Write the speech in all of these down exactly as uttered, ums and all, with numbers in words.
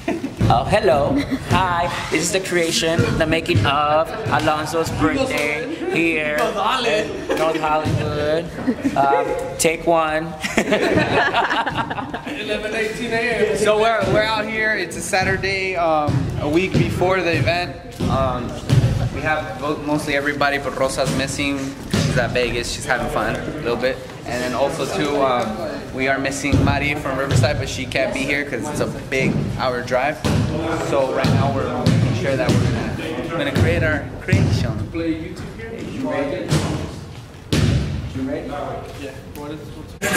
Oh, hello. Hi. This is the creation, the making of Alonso's birthday here in North Hollywood. Um, take one. eleven eighteen a m So we're, we're out here. It's a Saturday, um, a week before the event. Um, we have mostly everybody, but Rosa's missing. She's at Vegas. She's having fun a little bit. And then also too, um, we are missing Mari from Riverside, but she can't be here because it's a big hour drive. So right now we're making sure that we're gonna, we're gonna create our creation. Play YouTube here. You ready? You ready? Yeah. What is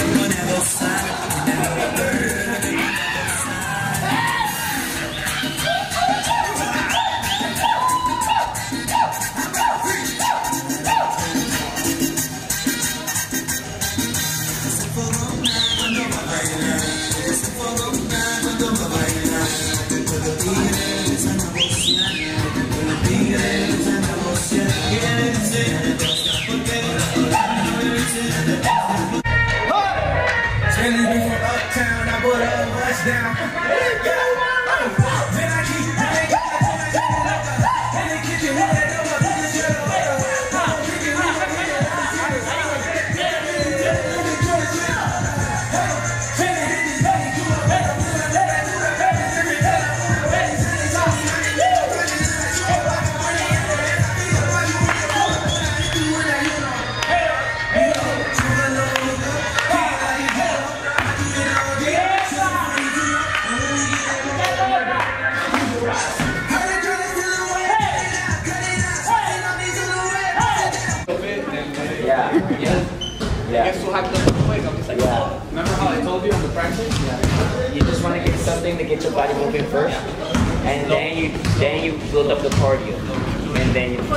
Yeah. I guess we'll have to quick. I'm just like, yeah. Remember how I told you on the practice? Yeah. You just want to get something to get your body moving first, yeah. and then you then you build up the cardio, and then you.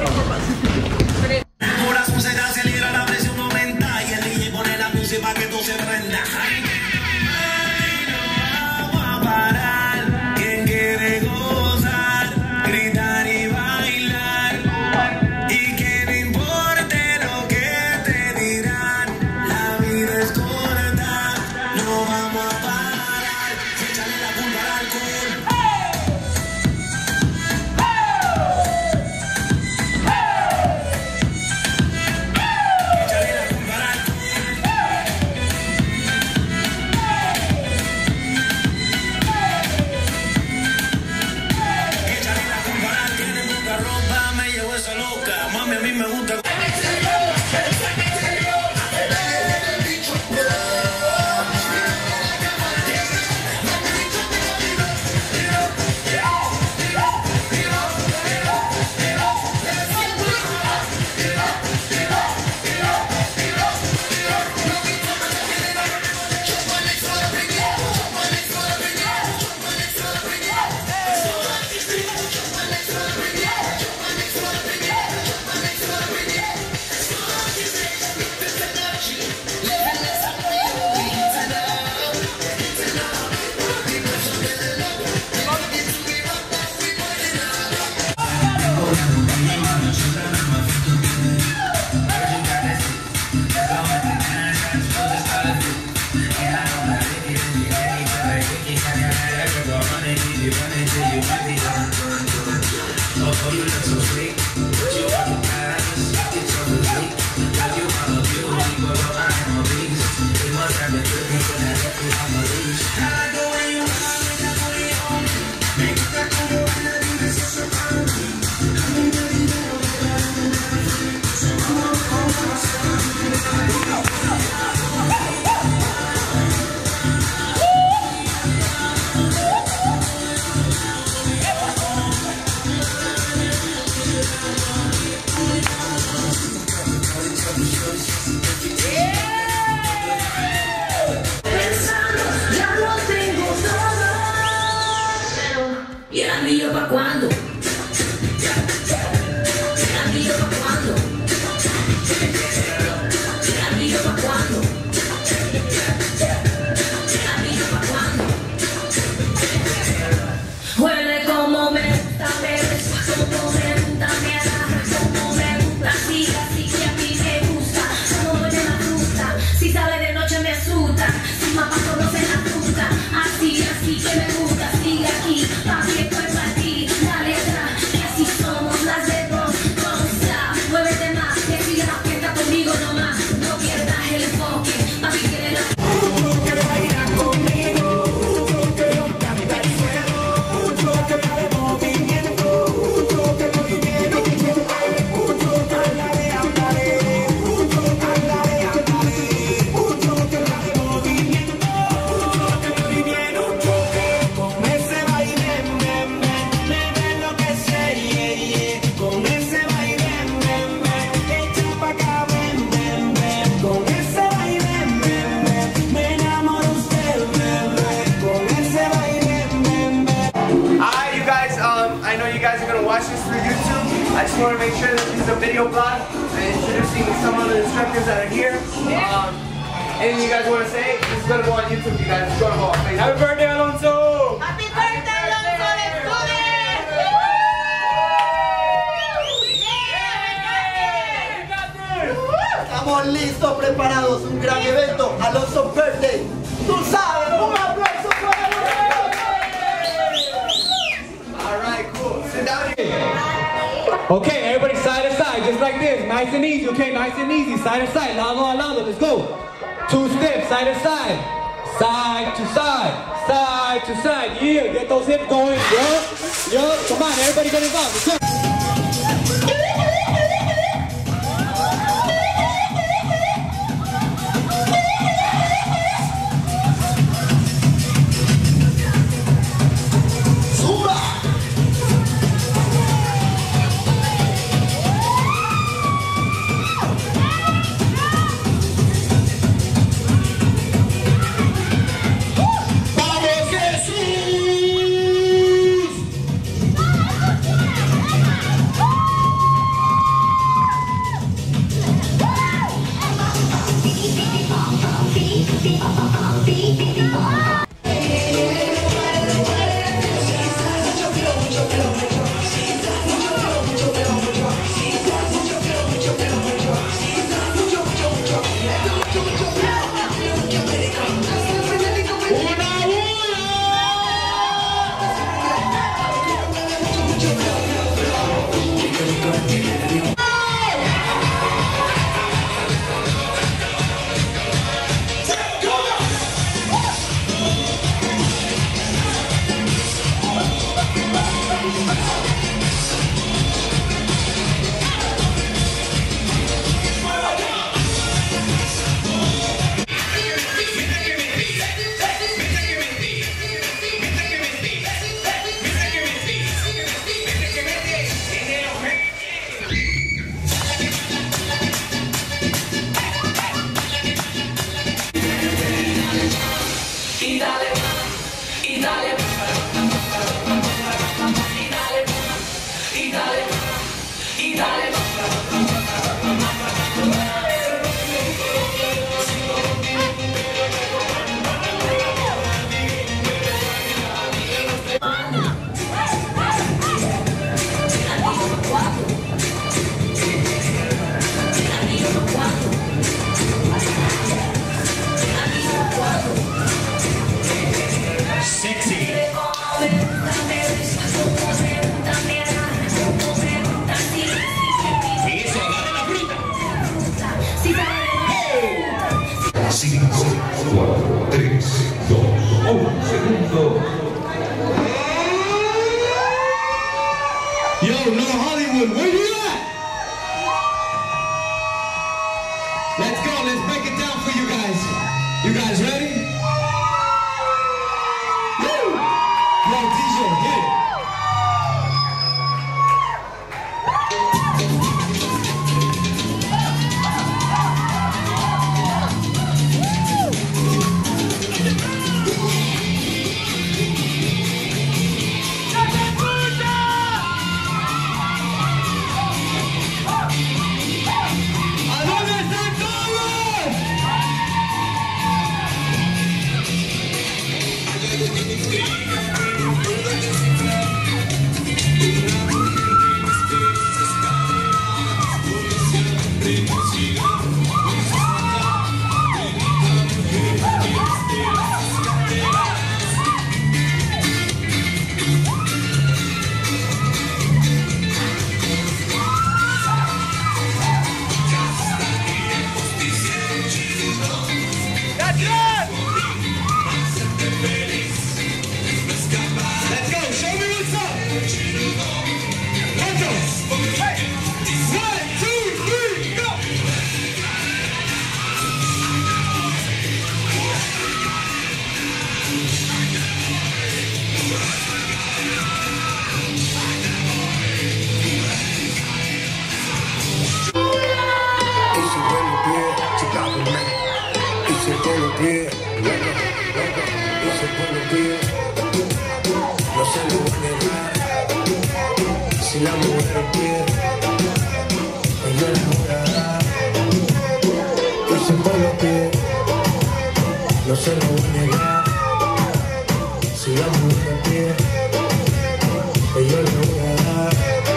Si mamá conoce la fruta, así, así que me gusta, sigue aquí. I just want to make sure that this is a video blog and introducing some of the instructors that are here. Um, anything you guys want to say? This is going to go on YouTube, you guys. It's going to go on Facebook. Happy birthday, Alonso! Happy birthday, Alonso! Let's do this! Estamos listos, preparados, un gran evento, Alonso Birthday. Tú sabes, un aplauso para Alright, cool. Sit down here. Okay, everybody side to side, just like this. Nice and easy, okay? Nice and easy. Side to side, lado a lado. Let's go. Two steps, side to side. Side to side. Side to side. Yeah, get those hips going. Yup. Yup. Come on, everybody get involved. Let's go. cinco, cuatro, tres, dos, un segundo. Yo, no Hollywood, where you at? Let's go, let's break it down for you guys. You guys ready? Woo! Yo, D J, hit it. No se lo voy a negar, si la mujer quiere se lo voy a negar. Si la mujer pide, pues yo le voy a dar.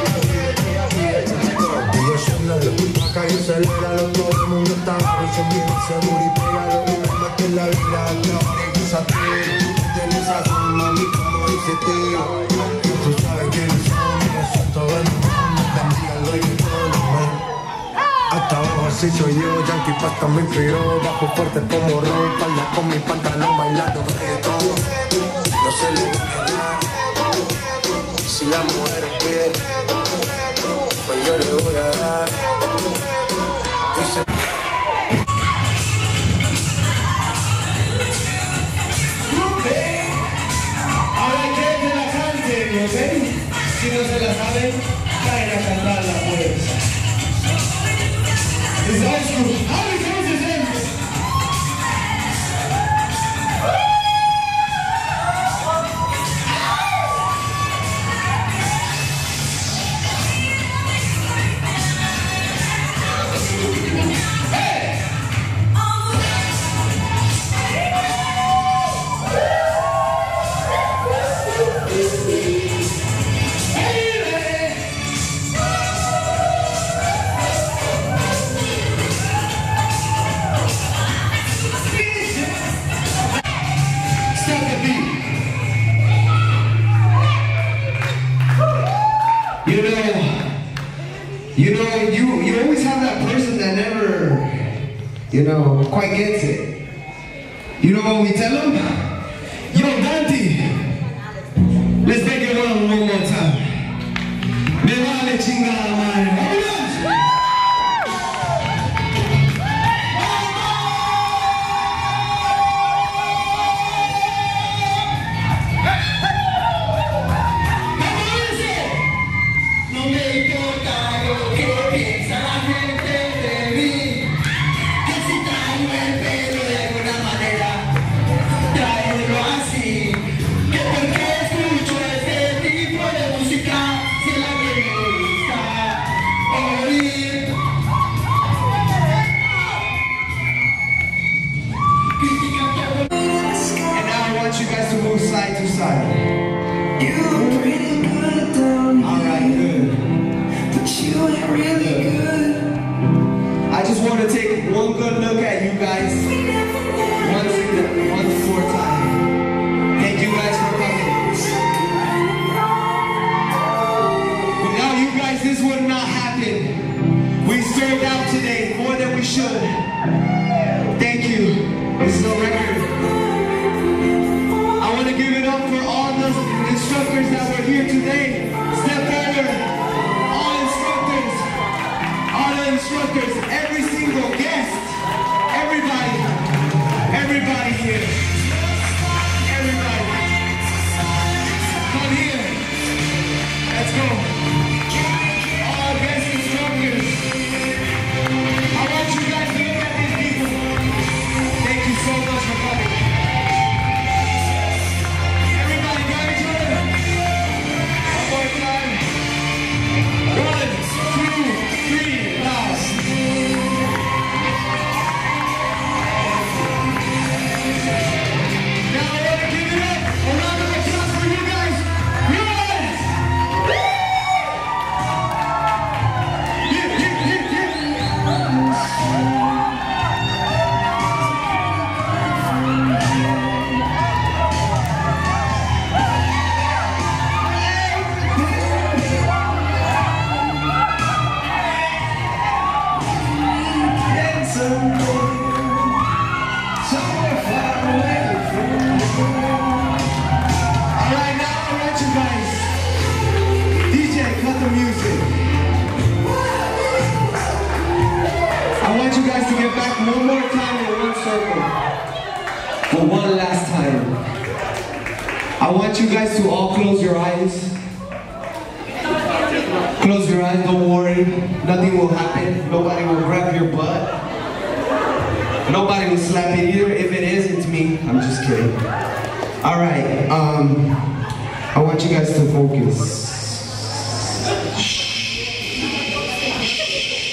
Y yo siendo de puta calle aceléralo, todo el mundo está bajo, son bien seguro y pégalo. Y no más que la vida acaba de deshacer. Tienes a su mami como dice tío. Tú sabes que no somos, me siento bueno, me bendiga el rey y todo lo mal. Hasta abajo así soy yo, Yankee Pasta me inspiró. Bajo fuerte como Ron, falda con mi pantalón bailando reggaetón. No se le voy a dar. Si la mujer pide, pues yo le voy a dar. Dice ahora quieren que la canten, ¿ok? Si no se la saben, caen a cantarla pues. It's high school. How many times is it? You know, you know, you, you always have that person that never, you know, quite gets it. You know what we tell them? Yo, Dante, let's make it one one more time. Me vale chingada madre. You guys to move side to side. you're pretty good down here. Alright, good. But you ain't really good. I just want to take one good look at you guys. Once again, once more time. Thank you guys for coming. Without you guys, this would not happen. We sold out today more than we should. Thank you. This is a record. I want to give it up for all the instructors that were here today. Step forward. All instructors. All the instructors. Every single guest. Everybody. Everybody here. Everybody. Come here. Let's go. All guest instructors. I want you guys to look at these people. Thank you so much for coming. One more time in one circle. For one last time. I want you guys to all close your eyes. Close your eyes, don't worry. Nothing will happen. Nobody will grab your butt. Nobody will slap it either. If it is, it's me. I'm just kidding. Alright, um, I want you guys to focus.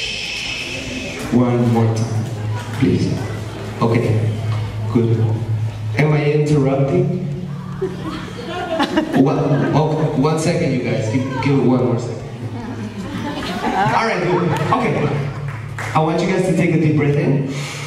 One more time, please. Okay, good. Am I interrupting? One, oh, one second, you guys. Give, give it one more second. All right, good. Okay. I want you guys to take a deep breath in.